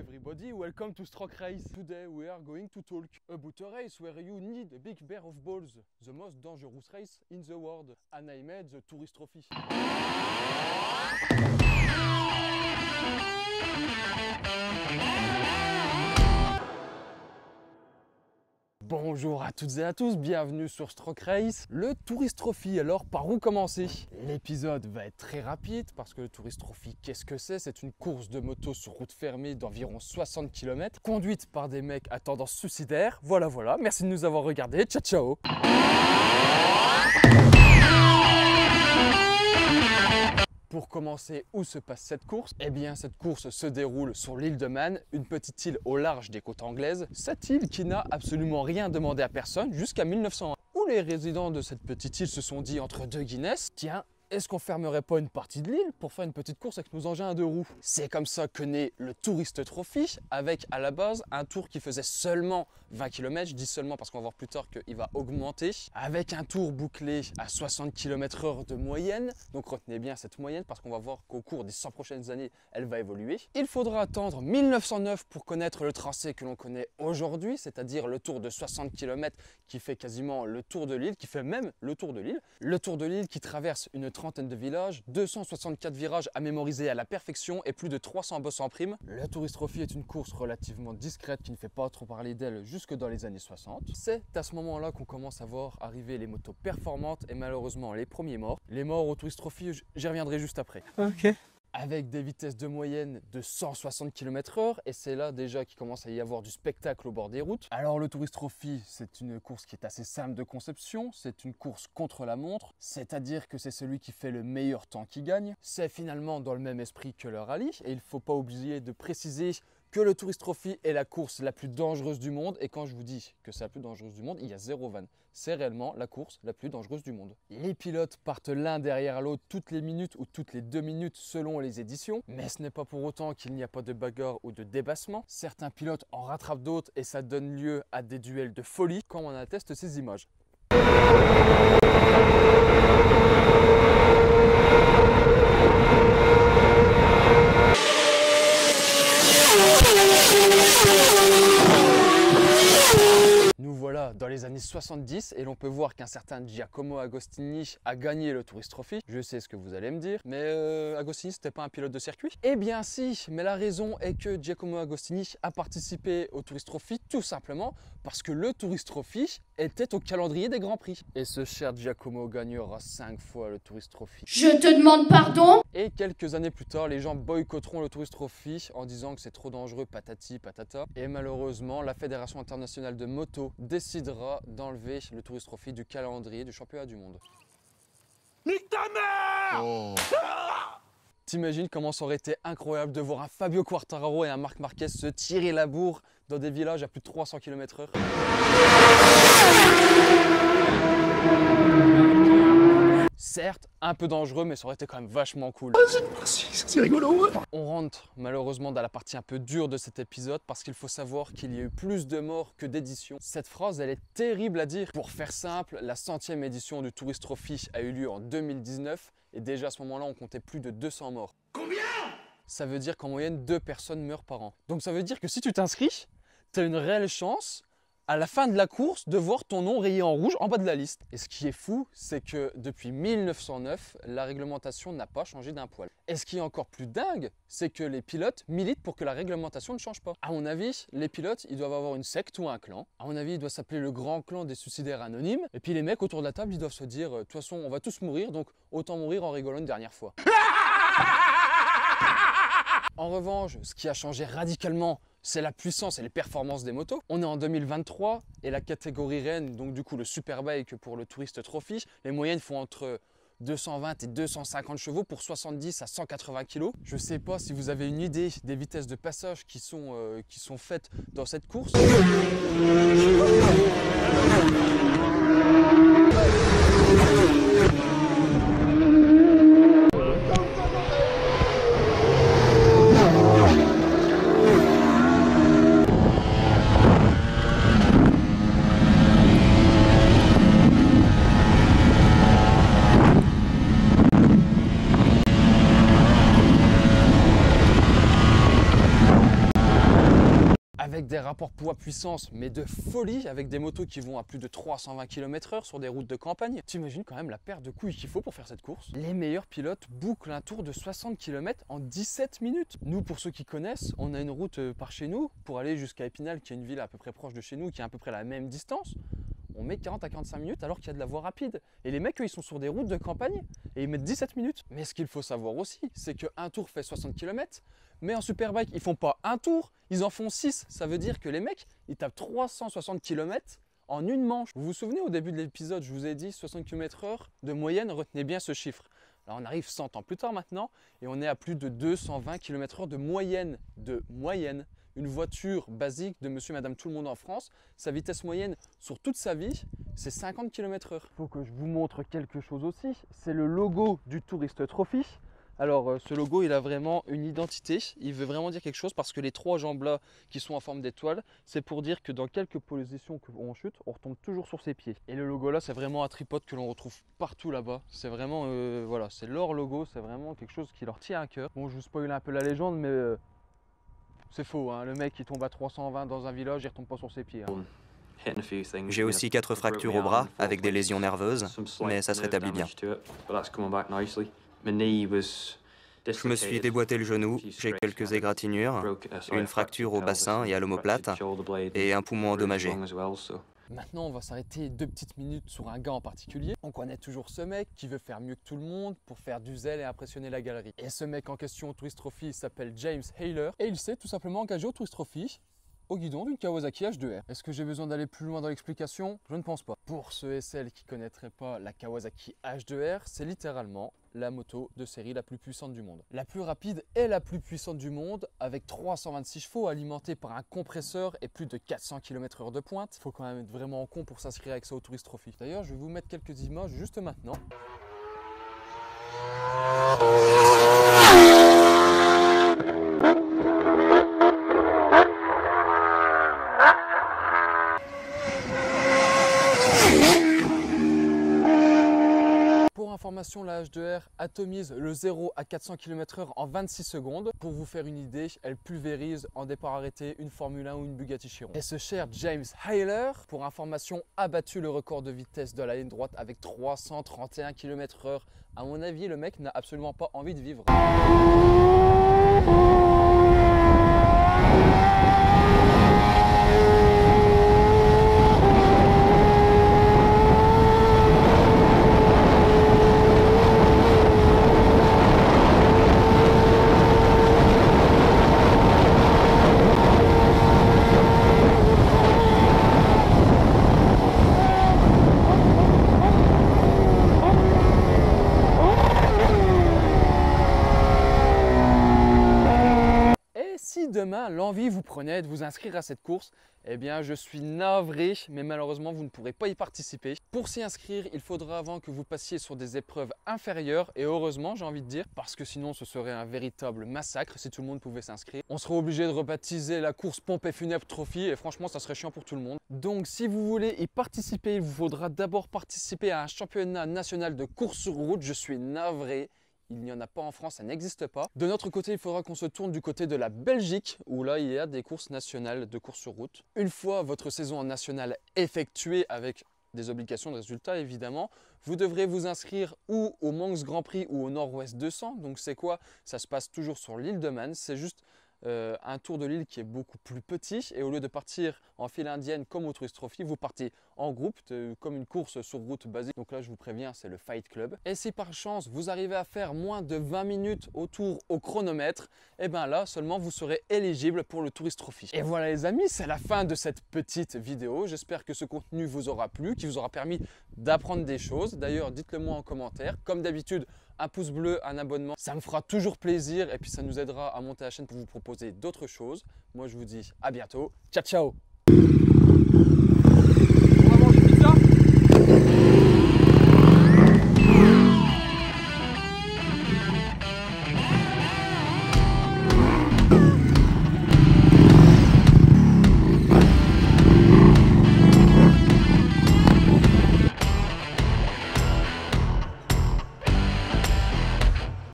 everybody, welcome to Stroke Race. Today we are going to talk about a race where you need a big pair of balls, the most dangerous race in the world, and I made the Tourist Trophy. Bonjour à toutes et à tous, bienvenue sur Stroke Race, le Tourist Trophy. Alors par où commencer? L'épisode va être très rapide parce que le Tourist Trophy, qu'est-ce que c'est? C'est une course de moto sur route fermée d'environ 60 km, conduite par des mecs à tendance suicidaire. Voilà, merci de nous avoir regardés, ciao ciao. Pour commencer, où se passe cette course? Eh bien, cette course se déroule sur l'île de Man, une petite île au large des côtes anglaises. Cette île qui n'a absolument rien demandé à personne jusqu'à 1901, où les résidents de cette petite île se sont dit entre deux Guinness, tiens, est-ce qu'on fermerait pas une partie de l'île pour faire une petite course avec nos engins à deux roues? C'est comme ça que naît le Tourist Trophy, avec à la base un tour qui faisait seulement 20 km, je dis seulement parce qu'on va voir plus tard qu'il va augmenter, avec un tour bouclé à 60 km/h de moyenne, donc retenez bien cette moyenne parce qu'on va voir qu'au cours des 100 prochaines années, elle va évoluer. Il faudra attendre 1909 pour connaître le tracé que l'on connaît aujourd'hui, c'est-à-dire le tour de 60 km qui fait quasiment le tour de l'île, qui fait même le tour de l'île. Le tour de l'île qui traverse une trentaine de villages, 264 virages à mémoriser à la perfection et plus de 300 bosses en prime. Le Tourist Trophy est une course relativement discrète qui ne fait pas trop parler d'elle jusque dans les années 60. C'est à ce moment-là qu'on commence à voir arriver les motos performantes et malheureusement les premiers morts. Les morts au Tourist Trophy, j'y reviendrai juste après. Ok. Avec des vitesses de moyenne de 160 km/h et c'est là déjà qu'il commence à y avoir du spectacle au bord des routes. Alors le Tourist Trophy, c'est une course qui est assez simple de conception, c'est une course contre la montre, c'est-à-dire que c'est celui qui fait le meilleur temps qui gagne. C'est finalement dans le même esprit que le rallye et il ne faut pas oublier de préciser que le Tourist Trophy est la course la plus dangereuse du monde et quand je vous dis que c'est la plus dangereuse du monde, il y a zéro vanne. C'est réellement la course la plus dangereuse du monde. Les pilotes partent l'un derrière l'autre toutes les minutes ou toutes les 2 minutes selon les éditions, mais ce n'est pas pour autant qu'il n'y a pas de bagarre ou de débassement. Certains pilotes en rattrapent d'autres et ça donne lieu à des duels de folie comme on atteste ces images. Nous voilà dans les années 70 et l'on peut voir qu'un certain Giacomo Agostini a gagné le Tourist Trophy. Je sais ce que vous allez me dire, mais Agostini c'était pas un pilote de circuit? Eh bien si, mais la raison est que Giacomo Agostini a participé au Tourist Trophy tout simplement parce que le Tourist Trophy était au calendrier des Grands Prix. Et ce cher Giacomo gagnera 5 fois le Tourist Trophy. Je te demande pardon? Et quelques années plus tard, les gens boycotteront le Tourist Trophy en disant que c'est trop dangereux, patati patata. Et malheureusement, la Fédération internationale de moto décidera d'enlever le Tourist Trophy du calendrier du championnat du monde. Nique ta mère! Oh. T'imagines comment ça aurait été incroyable de voir un Fabio Quartararo et un Marc Marquez se tirer la bourre dans des villages à plus de 300 km/h. Certes, un peu dangereux, mais ça aurait été quand même vachement cool. C'est rigolo. On rentre malheureusement dans la partie un peu dure de cet épisode parce qu'il faut savoir qu'il y a eu plus de morts que d'éditions. Cette phrase, elle est terrible à dire. Pour faire simple, la 100e édition du Tourist Trophy a eu lieu en 2019 et déjà à ce moment-là, on comptait plus de 200 morts. Combien? Ça veut dire qu'en moyenne, 2 personnes meurent par an. Donc ça veut dire que si tu t'inscris, tu as une réelle chance à la fin de la course de voir ton nom rayé en rouge en bas de la liste. Et ce qui est fou, c'est que depuis 1909, la réglementation n'a pas changé d'un poil. Et ce qui est encore plus dingue, c'est que les pilotes militent pour que la réglementation ne change pas. À mon avis, les pilotes, ils doivent avoir une secte ou un clan. À mon avis, il doit s'appeler le grand clan des suicidaires anonymes. Et puis les mecs autour de la table, ils doivent se dire, de toute façon, on va tous mourir, donc autant mourir en rigolant une dernière fois. En revanche, ce qui a changé radicalement, c'est la puissance et les performances des motos. On est en 2023 et la catégorie reine, donc du coup le Superbike pour le Tourist Trophy, les moyennes font entre 220 et 250 chevaux pour 70 à 180 kg. Je ne sais pas si vous avez une idée des vitesses de passage qui sont faites dans cette course. avec des rapports poids-puissance, mais de folie, avec des motos qui vont à plus de 320 km/h sur des routes de campagne. T'imagines quand même la paire de couilles qu'il faut pour faire cette course. Les meilleurs pilotes bouclent un tour de 60 km en 17 minutes. Nous, pour ceux qui connaissent, on a une route par chez nous pour aller jusqu'à Épinal, qui est une ville à peu près proche de chez nous, qui est à peu près la même distance. On met 40 à 45 minutes alors qu'il y a de la voie rapide. Et les mecs, eux, ils sont sur des routes de campagne et ils mettent 17 minutes. Mais ce qu'il faut savoir aussi, c'est qu'un tour fait 60 km, mais en superbike, ils font pas un tour, ils en font 6. Ça veut dire que les mecs, ils tapent 360 km en une manche. Vous vous souvenez, au début de l'épisode, je vous ai dit 60 km/h de moyenne, retenez bien ce chiffre. Là, on arrive 100 ans plus tard maintenant et on est à plus de 220 km/h de moyenne. Une voiture basique de monsieur, madame, tout le monde en France, sa vitesse moyenne sur toute sa vie, c'est 50 km/h. Il faut que je vous montre quelque chose aussi, c'est le logo du Tourist Trophy. Alors ce logo, il a vraiment une identité, il veut vraiment dire quelque chose parce que les 3 jambes là qui sont en forme d'étoile, c'est pour dire que dans quelques positions qu'on chute, on retombe toujours sur ses pieds. Et le logo là, c'est vraiment un tripode que l'on retrouve partout là-bas. C'est vraiment, voilà, c'est leur logo, c'est vraiment quelque chose qui leur tient à cœur. Bon, je vous spoil un peu la légende, mais c'est faux, hein. Le mec il tombe à 320 dans un village, il retombe pas sur ses pieds. Hein. J'ai aussi 4 fractures au bras avec des lésions nerveuses, mais ça se rétablit bien. Je me suis déboîté le genou, j'ai quelques égratignures, une fracture au bassin et à l'omoplate, et un poumon endommagé. Maintenant, on va s'arrêter 2 petites minutes sur un gars en particulier. On connaît toujours ce mec qui veut faire mieux que tout le monde pour faire du zèle et impressionner la galerie. Et ce mec en question au Tourist Trophy s'appelle James Hayler et il s'est tout simplement engagé au Tourist Trophy au guidon d'une Kawasaki H2R. Est-ce que j'ai besoin d'aller plus loin dans l'explication? Je ne pense pas. Pour ceux et celles qui ne connaîtraient pas la Kawasaki H2R, c'est littéralement la moto de série la plus puissante du monde. La plus rapide et la plus puissante du monde, avec 326 chevaux alimentés par un compresseur et plus de 400 km/h de pointe. Il faut quand même être vraiment con pour s'inscrire avec ça au Tourist Trophy. D'ailleurs, je vais vous mettre quelques images juste maintenant. La H2R atomise le 0 à 400 km/h en 26 secondes. Pour vous faire une idée, elle pulvérise en départ arrêté une Formule 1 ou une Bugatti Chiron. Et ce cher James Hayler, pour information, a battu le record de vitesse de la ligne droite avec 331 km/h. À mon avis, le mec n'a absolument pas envie de vivre. Demain, l'envie vous prenait de vous inscrire à cette course, eh bien je suis navré, mais malheureusement vous ne pourrez pas y participer. Pour s'y inscrire, il faudra avant que vous passiez sur des épreuves inférieures, et heureusement j'ai envie de dire, parce que sinon ce serait un véritable massacre si tout le monde pouvait s'inscrire. On serait obligé de rebaptiser la course Pompe et Funèbre Trophy, et franchement ça serait chiant pour tout le monde. Donc si vous voulez y participer, il vous faudra d'abord participer à un championnat national de course sur route. Je suis navré. Il n'y en a pas en France, ça n'existe pas. De notre côté, il faudra qu'on se tourne du côté de la Belgique, où là, il y a des courses nationales de course sur route. Une fois votre saison en nationale effectuée, avec des obligations de résultats évidemment, vous devrez vous inscrire ou au Manx Grand Prix ou au Nord-Ouest 200. Donc c'est quoi? Ça se passe toujours sur l'île de Man. C'est juste un tour de l'île qui est beaucoup plus petit, et au lieu de partir en file indienne comme au Tourist Trophy, vous partez en groupe comme une course sur route basique. Donc là je vous préviens, c'est le Fight Club. Et si par chance vous arrivez à faire moins de 20 minutes au tour au chronomètre, et bien là seulement vous serez éligible pour le Tourist Trophy. Et voilà les amis, c'est la fin de cette petite vidéo. J'espère que ce contenu vous aura plu, qui vous aura permis d'apprendre des choses. D'ailleurs dites-le moi en commentaire. Comme d'habitude, un pouce bleu, un abonnement, ça me fera toujours plaisir et puis ça nous aidera à monter la chaîne pour vous proposer d'autres choses. Moi je vous dis à bientôt, ciao ciao.